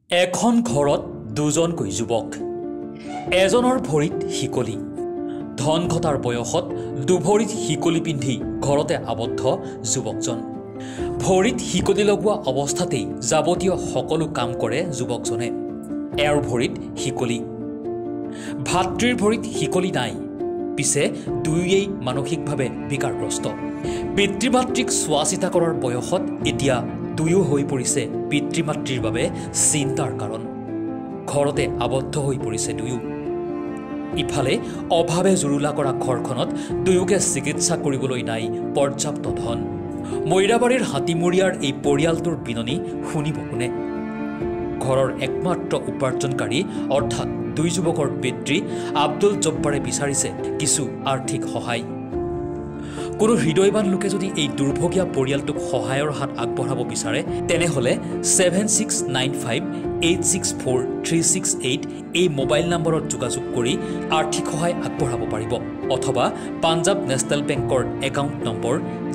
এখন ঘৰত দুজনকৈ যুৱক এজনৰ ভৰিত শিকলি ধন ঘটাৰ বয়সত দুভৰিত শিকলি পিন্ধি ঘৰতে আবদ্ধ যুৱকজন ভৰিত শিকলি লগোৱা অৱস্থাতেই যাৱতীয় সকলো কাম কৰে যুৱকজনে এৰ ভৰিত শিকলি ভাতৃৰ ভৰিত শিকলি নাই পিছে দুয়োই মানসিকভাৱে বিকাৰগ্ৰস্ত পিতৃ-মাতৃক চোৱাচিতা কৰাৰ বয়সত এতিয়া দুয়ো হৈ পৰিছে পিতৃ-মাতৃৰ বাবে চিন্তাৰ কাৰণ ঘৰতে আবদ্ধ হৈ পৰিছে দুয়ো ইফালে অভাৱে জুৰুলা কৰা ঘৰখনত দুয়োকে চিকিৎসা কৰিবলৈ নাই পৰ্যাপ্ত ধন মৈৰাবাৰীৰ হাতীমুৰিয়াৰ এই পৰিয়ালটোৰ বিননি শুনিব কোনে ঘৰৰ একমাত্ৰ উপাৰ্জনকাৰী অৰ্থাৎ দুই যুৱকৰ পিতৃ আব্দুল জব্বাৰে বিচাৰিছে কিছু আৰ্থিক সহায় কোনো হৃদয়বান লোকে যদি এই দুৰ্ভগীয়া পৰিয়ালটোক সহায়ৰ হাত আগবঢ়াব বিচাৰে তেনেহলে 7695864368 এই মোবাইল নম্বৰত যোগাযোগ কৰি আৰ্থিক সহায় আগবঢ়াব পাৰিব অথবা পাঞ্জাব নেশ্যনেল বেংকৰ একাউণ্ট নম্বৰ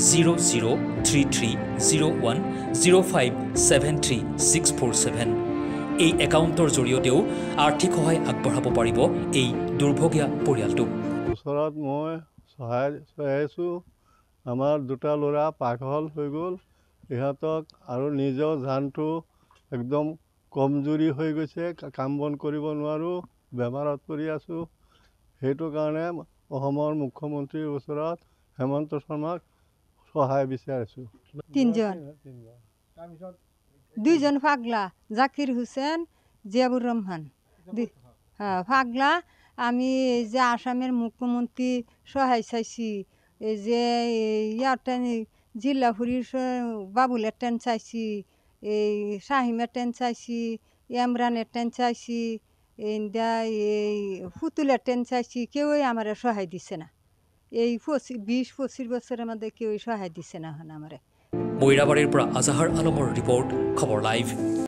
00330105734647 এই একাউণ্টৰ জৰিয়তেও আৰ্থিক সহায় আগবঢ়াব পাৰিব এই দুৰ্ভগীয়া পৰিয়ালটোক ওচৰত মই সহায় আছো আমাৰ দুটা ল'ৰা পাগল হৈ গ'ল ইহঁতক আৰু নিজৰ জানটো একদম কমজোৰি হৈ গৈছে কাম বন কৰিব নোৱাৰোঁ বেমাৰত পৰি আছোঁ সেইটো কাৰণে অসমৰ মুখ্যমন্ত্ৰীৰ ওচৰত হেমন্ত শৰ্মাক সহায় বিচাৰিছোঁ দুইজন পাগলা জাকির হোসেন জিয়াবুর রহমান পাগলা আমি যে আসামের মুখ্যমন্ত্রী সহায় চাইছি এই যে ইয়ার জিলা ফুরির বাবুলের টেন চাইছি এই শাহিমের টেন চাইছি ইমরানের টেন চাইছি এই ফুতুলের টেন চাইছি কেউই আমার সহায় দিছে না এই 20-25 বছরের মধ্যে কেউই সহায় দিছে না আমার মৈৰাবাৰীৰ পৰা আজাহাৰ আলমৰ ৰিপৰ্ট খবৰ লাইভ।